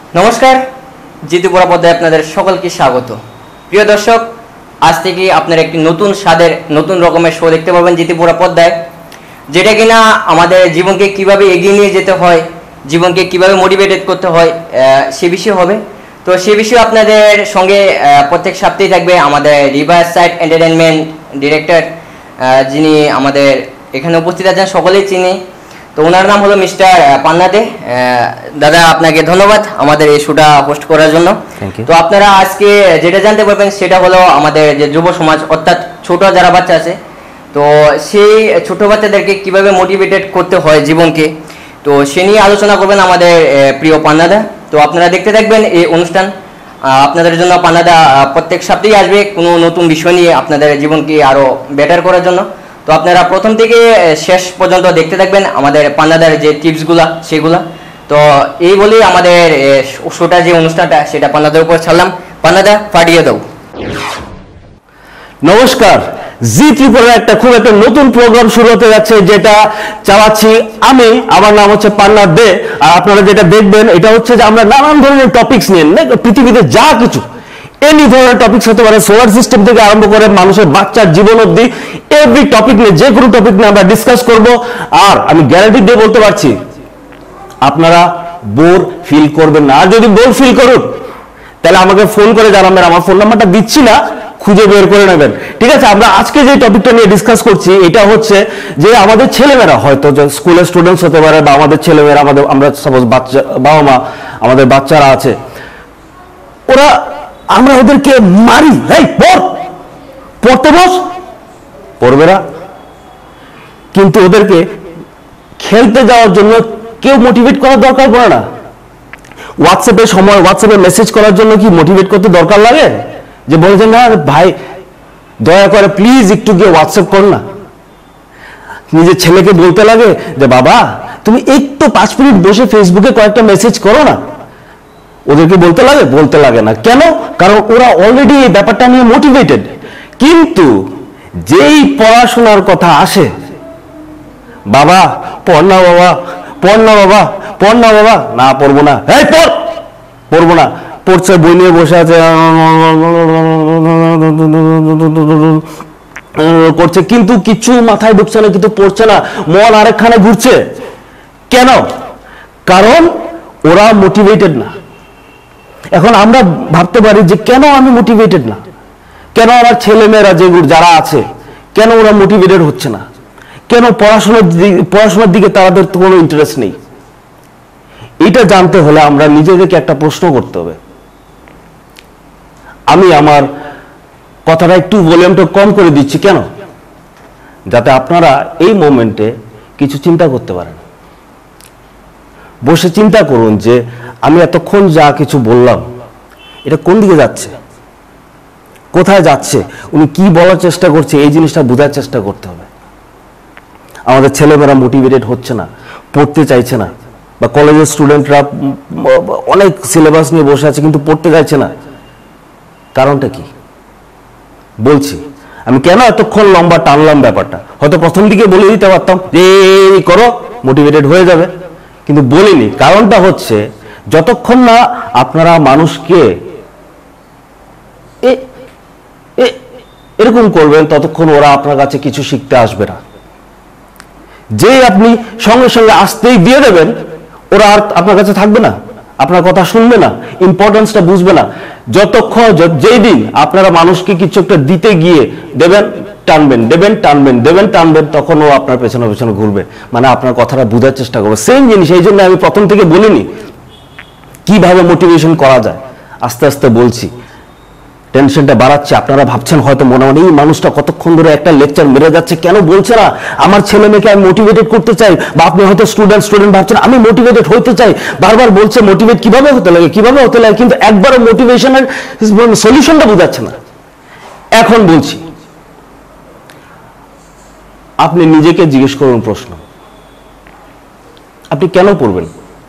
নমস্কার, জিতুপুরা পর্দায় আপনাদের সকলকে স্বাগত। প্রিয় দর্শক, আজ থেকে আপনারা একটি নতুন স্বাদের নতুন রকমের শো দেখতে পাবেন জিতুপুরা পর্দায়, যেটা কিনা আমাদের জীবনকে কিভাবে এগিয়ে নিয়ে যেতে হয়, জীবনকে কিভাবে মোটিভেটেড করতে হয় সে বিষয়ে হবে। তো সে বিষয়ে আপনাদের সঙ্গে প্রত্যেক সপ্তাহে থাকবে আমাদের রিভার সাইড এন্টারটেনমেন্ট ডিরেক্টর, যিনি আমাদের এখানে উপস্থিত আছেন, সকলেই চিনি। তো ওনার নাম হলো মিস্টার পান্না দে। দাদা, আপনাকে ধন্যবাদ আমাদের এই শোটা হোস্ট করার জন্য। তো আপনারা আজকে যেটা জানতে পারবেন সেটা হলো আমাদের যে যুব সমাজ, অর্থাৎ ছোট যারা বাচ্চা আছে, তো সেই ছোট বাচ্চাদেরকে কিভাবে মোটিভেটেড করতে হয় জীবনকে, তো সে নিয়ে আলোচনা করবেন আমাদের প্রিয় পান্নাদা। তো আপনারা দেখতে থাকবেন এই অনুষ্ঠান। আপনাদের জন্য পান্নাদা প্রত্যেক সপ্তাহে আসবে কোনো নতুন বিষয় নিয়ে আপনাদের জীবনকে আরও বেটার করার জন্য। তো আপনারা প্রথম থেকে শেষ পর্যন্ত দেখতে থাকবেন আমাদের পান্নাদার যে টিপসগুলা সেগুলা। তো এই বলেই আমাদের শোটা যে অনুষ্ঠানটা সেটা পান্নাদার উপর ছাড়লাম। পান্নাদা, পাঠিয়ে দাও। নমস্কার, জি ত্রিপুরার খুব একটা নতুন প্রোগ্রাম শুরু হতে যাচ্ছে, যেটা চালাচ্ছি আমি। আমার নাম হচ্ছে পান্না দে। আর আপনারা যেটা দেখবেন এটা হচ্ছে যে আমরা নানান ধরনের টপিকস নিয়ে, পৃথিবীতে যা কিছু এনি ধরনের টপিকস হতে পারে, সোলার সিস্টেম থেকে আরম্ভ করে মানুষের বাচ্চার জীবন অবধি এভরি টপিক নিয়ে, যে কোনো টপিক নিয়ে আমরা ডিসকাস করব। আর আমি গ্যারান্টি দিয়ে বলতে পারছি আপনারা বোর ফিল করবেন না। আর যদি বোর ফিল করুন তাহলে আমাকে ফোন করে জানাবেন। আমার ফোন নাম্বারটা দিচ্ছি না, খুঁজে বের করে নেবেন, ঠিক আছে? আমরা আজকে যে টপিকটা নিয়ে ডিসকাস করছি এটা হচ্ছে যে আমাদের ছেলেমেয়েরা, হয়তো স্কুলের স্টুডেন্টস হতে পারে, বা আমাদের ছেলেমেয়েরা, আমরা সাপোজ বাচ্চা, বাবা মা, আমাদের বাচ্চারা আছে, আমরা ওদেরকে মারি, এই পড়তে বস, পড়বে না। কিন্তু ওদেরকে খেলতে যাওয়ার জন্য কেউ মোটিভেট করার দরকার পড়ে না। হোয়াটসঅ্যাপে মেসেজ করার জন্য কি মোটিভেট করতে দরকার লাগে? যে বলছেন না ভাই দয়া করে প্লিজ একটু গিয়ে হোয়াটসঅ্যাপ কর না। নিজের ছেলেকে বলতে লাগে যে বাবা তুমি একটু 5 মিনিট বসে ফেসবুকে কয়েকটা মেসেজ করো না। ওদেরকে বলতে লাগে না। কেন? কারণ ওরা অলরেডি এই ব্যাপারটা নিয়ে মোটিভেটেড। কিন্তু যেই পড়াশোনার কথা আসে, বাবা পড় না, বাবা পড় না, বাবা পড় না, বাবা না পড়বো না, এই পড়বো না, পড়ছে, বই নিয়ে বসে আছে করছে, কিন্তু কিছু মাথায় ঢুকছে না, কিন্তু পড়ছে না, মন আরেকখানে ঘুরছে। কেন? কারণ ওরা মোটিভেটেড না। এখন আমরা ভাবতে পারি যে কেন আমি মোটিভেটেড না, কেন আমার ছেলেমেয়েরা যারা আছে কেন ওরা মোটিভেটেড হচ্ছে না, কেন পড়াশোনার দিকে তাদের কোনো ইন্টারেস্ট নেই। এটা জানতে হলে আমরা নিজেদেরকে একটা প্রশ্ন করতে হবে। আমি আমার কথাটা একটু ভলিউমটা কম করে দিচ্ছি, কেন? যাতে আপনারা এই মোমেন্টে কিছু চিন্তা করতে পারেন। বসে চিন্তা করুন যে আমি এতক্ষণ যা কিছু বললাম এটা কোন দিকে যাচ্ছে, কোথায় যাচ্ছে, উনি কি বলার চেষ্টা করছে, এই জিনিসটা বোঝার চেষ্টা করতে হবে। আমাদের ছেলেমেয়েরা মোটিভেটেড হচ্ছে না, পড়তে চাইছে না, বা কলেজের স্টুডেন্টরা অনেক সিলেবাস নিয়ে বসে আছে কিন্তু পড়তে চাইছে না। কারণটা কি? বলছি আমি কেন এতক্ষণ লম্বা টানলাম ব্যাপারটা। হয়তো প্রথম দিকে বলে দিতে পারতাম যে এই করো, মোটিভেটেড হয়ে যাবে, কিন্তু বলিনি। কারণটা হচ্ছে যতক্ষণ না আপনারা মানুষকে এরকম করবেন ততক্ষণ ওরা আপনার কাছে কিছু শিখতে আসবে না। যে আপনি সঙ্গে সঙ্গে আসতেই দিয়ে দেবেন, ওরা আর আপনার কাছে থাকবে না, আপনার কথা শুনবে না, ইম্পর্টেন্সটা বুঝবে না। যতক্ষণ যেই দিন আপনারা মানুষকে কিছু একটা দিতে গিয়ে টানবেন, তখন ও আপনার পেছনে পেছনে ঘুরবে, মানে আপনার কথাটা বোঝার চেষ্টা করবে। সেম জিনিস। এই জন্য আমি প্রথম থেকে বলিনি কিভাবে মোটিভেশন করা যায়, আস্তে আস্তে বলছি। টেনশনটা বাড়াচ্ছে। আপনারা ভাবছেন হয়তো মনে মনে এই মানুষটা কতক্ষণ ধরে একটা লেকচার মেরে যাচ্ছে, কেন বলছে না আমার ছেলে মেয়েকে আমি মোটিভেটেড করতে চাই। বা আপনি হয়তো স্টুডেন্ট ভাবছেন আমি মোটিভেটেড হতে চাই, বারবার বলছে মোটিভেট কিভাবে হতে লাগে, কিন্তু একবারও মোটিভেশনের সলিউশনটা বোঝাচ্ছে না। এখন বলছি, আপনি নিজেকে জিজ্ঞেস করুন প্রশ্ন, আপনি কেন পড়বেন?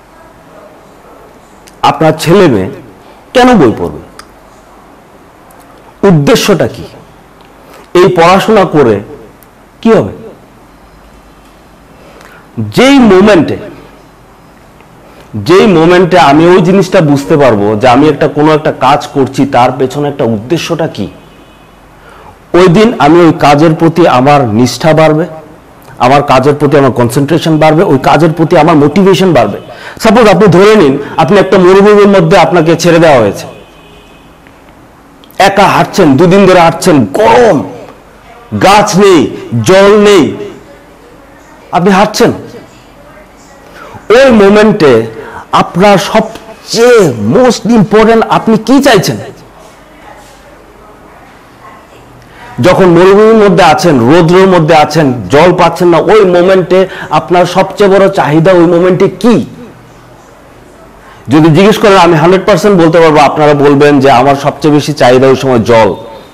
আপনার ছেলে মেয়ে কেন বই পড়বে? উদ্দেশ্যটা কি? এই পড়াশোনা করে কি হবে? যেই মোমেন্টে যেই মোমেন্টে আমি ওই জিনিসটা বুঝতে পারবো যে আমি কোনো একটা কাজ করছি, তার পেছনে একটা উদ্দেশ্যটা কি, ওই দিন আমি ওই কাজের প্রতি আমার নিষ্ঠা বাড়বে, আমার কাজের প্রতি আমার কনসেন্ট্রেশন বাড়বে, ওই কাজের প্রতি আমার মোটিভেশন বাড়বে। সাপোজ আপনি ধরে নিন আপনি একটা মরুভূমির মধ্যে আপনাকে ছেড়ে দেওয়া হয়েছে, একা হাঁটছেন, 2 দিন ধরে হাঁটছেন, গরম, গাছ নেই, জল নেই, আপনি হাঁটছেন। ওই মোমেন্টে আপনার সবচেয়ে মোস্ট ইম্পর্টেন্ট আপনি কি চাইছেন? যখন মরুভূমির মধ্যে আছেন, রৌদ্রের মধ্যে আছেন, জল পাচ্ছেন না, ওই মোমেন্টে আপনার সবচেয়ে বড় চাহিদা ওই মোমেন্টে কি? যদি জিজ্ঞেস করেন আমি 100% বলতে পারবো, আপনারা বলবেন যে আমার সবচেয়ে বেশি চাহিদা ওই সময় জল।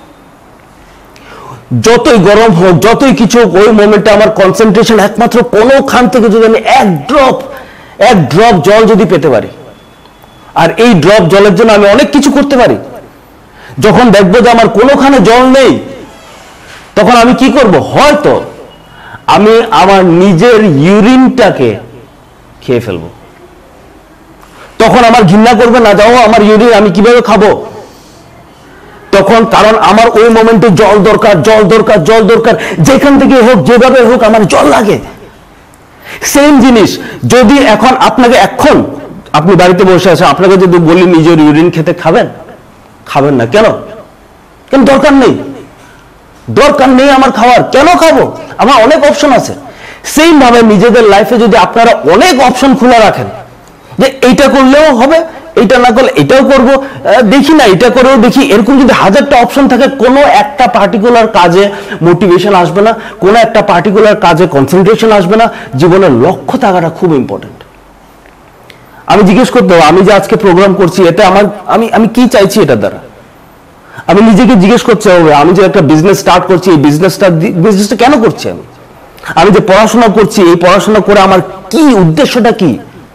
যতই গরম হোক, যতই কিছু হোক, ওই মোমেন্টে আমার কনসেন্ট্রেশন একমাত্র কোনোখান থেকে যদি আমি এক ড্রপ জল যদি পেতে পারি, আর এই ড্রপ জলের জন্য আমি অনেক কিছু করতে পারি। যখন দেখবো যে আমার কোনোখানে জল নেই, তখন আমি কি করব? হয়তো আমি আমার নিজের ইউরিনটাকে খেয়ে ফেলবো। তখন আমার ঘৃণা করবে না, যাও আমার ইউরিন আমি কিভাবে খাবো? তখন কারণ আমার ওই মোমেন্টে জল দরকার, জল দরকার, জল দরকার, যেখান থেকে হোক, যেভাবে হোক আমার জল লাগে। সেম জিনিস যদি এখন আপনি বাড়িতে বসে আছেন, আপনাকে যদি বলি নিজের ইউরিন খেতে, খাবেন না। কেন? দরকার নেই আমার খাওয়ার, কেন খাবো? আমার অনেক অপশন আছে। সেম ভাবে নিজেদের লাইফে যদি আপনারা অনেক অপশন খোলা রাখেন, যে এইটা করলেও হবে, এইটা না করলে এটাও করব, দেখি না এটা করেও দেখি, এরকম যদি 1000টা অপশন থাকে, কোনো একটা পার্টিকুলার কাজে মোটিভেশন আসবে না, কোনো একটা পার্টিকুলার কাজে কনসেন্ট্রেশন আসবে না। জীবনের লক্ষ্য থাকাটা খুব ইম্পর্টেন্ট। আমি জিজ্ঞেস করতে হবে, আমি যে আজকে প্রোগ্রাম করছি, এতে আমি কি চাইছি? এটার দ্বারা আমি নিজেকে জিজ্ঞেস করতে হবে, আমি যে একটা বিজনেস স্টার্ট করছি, এই বিজনেসটা কেন করছি? আমি যে পড়াশোনা করছি, এই পড়াশোনা করে আমার কি উদ্দেশ্যটা কি?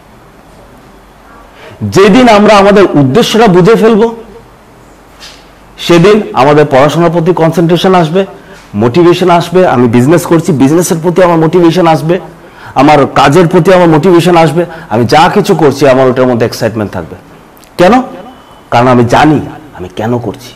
যেদিন আমরা আমাদের উদ্দেশ্যটা বুঝে ফেলবো, সেদিন আমাদের পড়াশোনার প্রতি কনসেন্ট্রেশন আসবে, মোটিভেশন আসবে। আমি বিজনেস করছি, বিজনেসের প্রতি আমার মোটিভেশন আসবে, আমার কাজের প্রতি আমার মোটিভেশন আসবে, আমি যা কিছু করছি আমার ওটার মধ্যে এক্সাইটমেন্ট থাকবে। কেন? কারণ আমি জানি আমি কেন করছি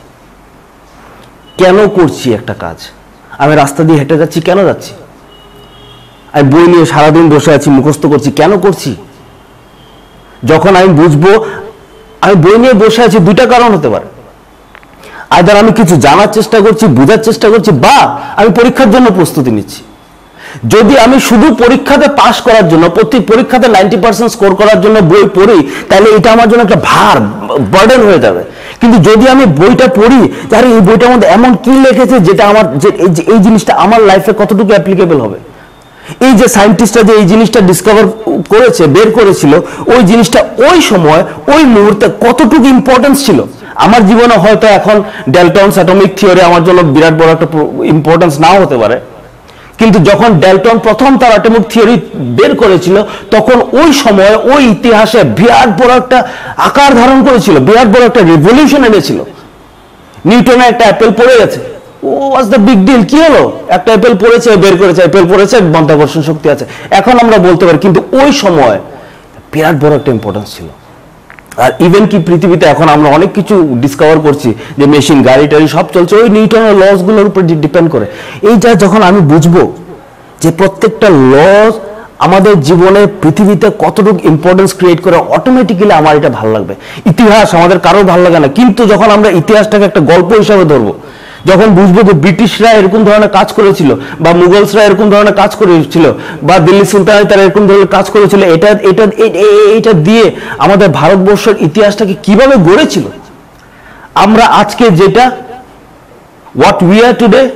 একটা কাজ। আমি রাস্তা দিয়ে হেঁটে যাচ্ছি, কেন যাচ্ছি? আমি বই নিয়ে সারাদিন বসে আছি, মুখস্থ করছি, কেন করছি? যখন আমি বুঝবো আমি বই নিয়ে বসে আছি, 2টা কারণ হতে পারে। আইদার আমি কিছু জানার চেষ্টা করছি, বোঝার চেষ্টা করছি, বা আমি পরীক্ষার জন্য প্রস্তুতি নিচ্ছি। যদি আমি শুধু পরীক্ষাতে পাস করার জন্য, প্রতি পরীক্ষাতে 90% স্কোর করার জন্য বই পড়ি, তাহলে এটা আমার জন্য একটা বার্ডেন হয়ে যাবে। কিন্তু যদি আমি বইটা পড়ি, তাহলে এই বইটার মধ্যে এমন কি লিখেছে যেটা এই জিনিসটা আমার লাইফে কতটুকু অ্যাপ্লিকেবল হবে, এই যে সায়েন্টিস্টরা যে এই জিনিসটা বের করেছিল, ওই জিনিসটা ওই সময় ওই মুহূর্তে কতটুকু ইম্পর্টেন্স ছিল আমার জীবনে। হয়তো এখন ডেল্টনস অ্যাটমিক থিওরি আমার জন্য বিরাট বড় একটা ইম্পর্টেন্স নাও হতে পারে, কিন্তু যখন ডেল্টন প্রথম তার অ্যাটমিক থিওরি বের করেছিল, তখন ওই সময় ওই ইতিহাসে বিরাট বড় একটা আকার ধারণ করেছিল, বিরাট বড় একটা রিভলিউশন এনেছিল। নিউটনের একটা অ্যাপেল পড়ে গেছে, ওয়াজ দ্য বিগ ডিল, কি হলো? একটা অ্যাপেল পড়েছে, বের করেছে, অ্যাপেল পড়েছে, মাধ্যাকর্ষণ শক্তি আছে, এখন আমরা বলতে পারি। কিন্তু ওই সময় বিরাট বড় একটা ইম্পর্টেন্স ছিল। আর ইভেন কি পৃথিবীতে এখন আমরা অনেক কিছু ডিসকভার করছি, যে মেশিন, গাড়ি টাড়ি সব চলছে ওই নিউটনের লস গুলোর উপর ডিপেন্ড করে। এইটা যখন আমি বুঝবো যে প্রত্যেকটা লস আমাদের জীবনে পৃথিবীতে কতটুকু ইম্পর্টেন্স ক্রিয়েট করে, অটোমেটিক্যালি আমার এটা ভালো লাগবে। ইতিহাস আমাদের কারো ভালো লাগে না, কিন্তু যখন আমরা ইতিহাসটাকে একটা গল্প হিসাবে ধরবো, যখন বুঝবো যে ব্রিটিশরা এরকম ধরনের কাজ করেছিল, বা মুঘলসরা এরকম ধরনের কাজ করেছিল, বা দিল্লি সুলতান তারা এরকম ধরনের কাজ করেছিল, এটা দিয়ে আমাদের ভারতবর্ষের ইতিহাসটাকে কিভাবে গড়েছিল, আমরা আজকে যেটা what we are today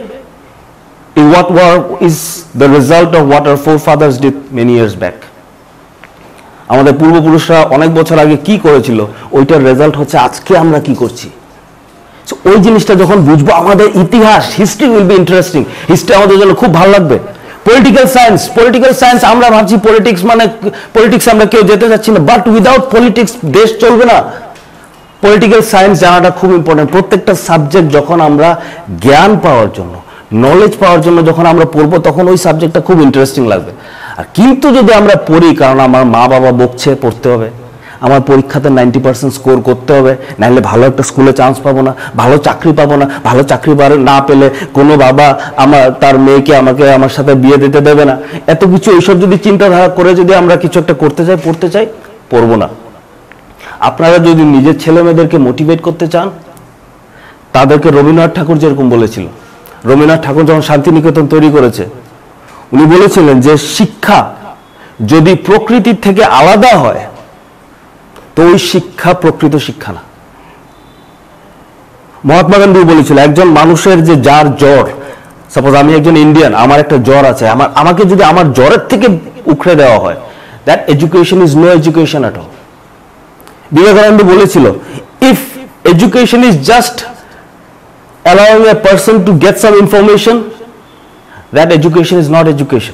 is the result of what our forefathers did many years back. আমাদের পূর্বপুরুষরা অনেক বছর আগে কি করেছিল, ওইটার রেজাল্ট হচ্ছে আজকে আমরা কি করছি। ওই জিনিসটা যখন বুঝবো, আমাদের ইতিহাস, history will be interesting, history আমাদের জন্য খুব ভালো লাগবে। পলিটিক্যাল সায়েন্স আমরা ভাবছি পলিটিক্স আমরা কেউ যেতে চাচ্ছি না, বাট উইদাউট পলিটিক্স দেশ চলবে না। পলিটিক্যাল সায়েন্স জানাটা খুব ইম্পর্টেন্ট। প্রত্যেকটা সাবজেক্ট যখন আমরা জ্ঞান পাওয়ার জন্য, নলেজ পাওয়ার জন্য যখন আমরা পড়বো, তখন ওই সাবজেক্টটা খুব ইন্টারেস্টিং লাগবে। আর কিন্তু যদি আমরা পড়ি কারণ আমার মা বাবা বকছে পড়তে হবে, আমার পরীক্ষাতে 90% স্কোর করতে হবে, নাহলে ভালো একটা স্কুলে চান্স পাবো না, ভালো চাকরি পাবো না, ভালো চাকরি না পেলে কোনো বাবা তার মেয়েকে আমার সাথে বিয়ে দিতে দেবে না। এত কিছু এইসব যদি চিন্তাধারা করে যদি আমরা কিছু একটা করতে চাই, পড়তে চাই, পড়বো না। আপনারা যদি নিজের ছেলে মেয়েদেরকে মোটিভেট করতে চান, তাদেরকে রবীন্দ্রনাথ ঠাকুর যেরকম বলেছিল, রবীন্দ্রনাথ ঠাকুর যখন শান্তিনিকেতন তৈরি করেছে, উনি বলেছিলেন যে শিক্ষা যদি প্রকৃতির থেকে আলাদা হয় তো ওই শিক্ষা প্রকৃত শিক্ষা না। মহাত্মা গান্ধী বলেছিল একজন মানুষের যে যার জ্বর, সাপোজ আমি একজন ইন্ডিয়ান, আমার একটা জ্বর আছে, আমাকে যদি আমার জ্বরের থেকে উখড়ে দেওয়া হয়, that education is no education at all. Vivekananda বলেছিল if education is just allowing a person to get some information, that education is not education.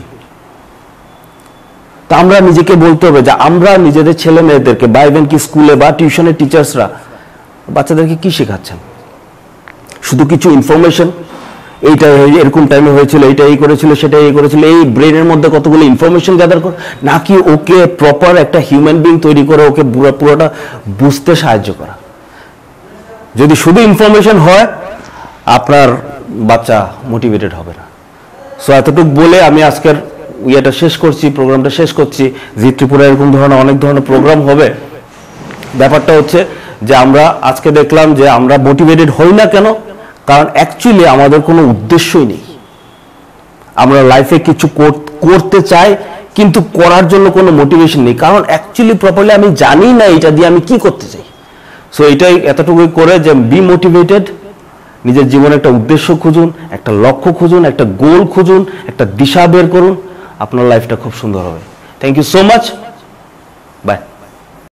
তা আমরা নিজেকে বলতে হবে যে আমরা নিজেদের ছেলে মেয়েদেরকে বা ইভেন কি স্কুলে বা টিউশনের টিচার্সরা বাচ্চাদেরকে কি শেখাচ্ছেন? শুধু কিছু ইনফরমেশন, এইটা এরকম টাইমে হয়েছিল, এইটা এই করেছিল, সেটা এই করেছিল, এই ব্রেনের মধ্যে কতগুলো ইনফরমেশন গ্যাদার কর, নাকি ওকে প্রপার একটা হিউম্যান বিং তৈরি করে ওকে পুরোটা বুঝতে সাহায্য করা? যদি শুধু ইনফরমেশন হয়, আপনার বাচ্চা মোটিভেটেড হবে না। সো এতটুকু বলে আমি আজকের ইয়েটা শেষ করছি, প্রোগ্রামটা শেষ করছি। জি ত্রিপুরা এরকম ধরনের অনেক ধরনের প্রোগ্রাম হবে। ব্যাপারটা হচ্ছে যে আমরা আজকে দেখলাম যে আমরা মোটিভেটেড হই না কেন, কারণ অ্যাকচুয়ালি আমাদের কোনো উদ্দেশ্যই নেই। আমরা লাইফে কিছু করতে চাই কিন্তু করার জন্য কোনো মোটিভেশন নেই, কারণ অ্যাকচুয়ালি প্রপারলি আমি জানি না এটা দিয়ে আমি কি করতে চাই। সো এটাই এতটুকুই করে যে বি মোটিভেটেড, নিজের জীবনে একটা উদ্দেশ্য খুঁজুন, একটা লক্ষ্য খুঁজুন, একটা গোল খুঁজুন, একটা দিশা বের করুন, আপনার লাইফটা খুব সুন্দর হবে। Thank you so much.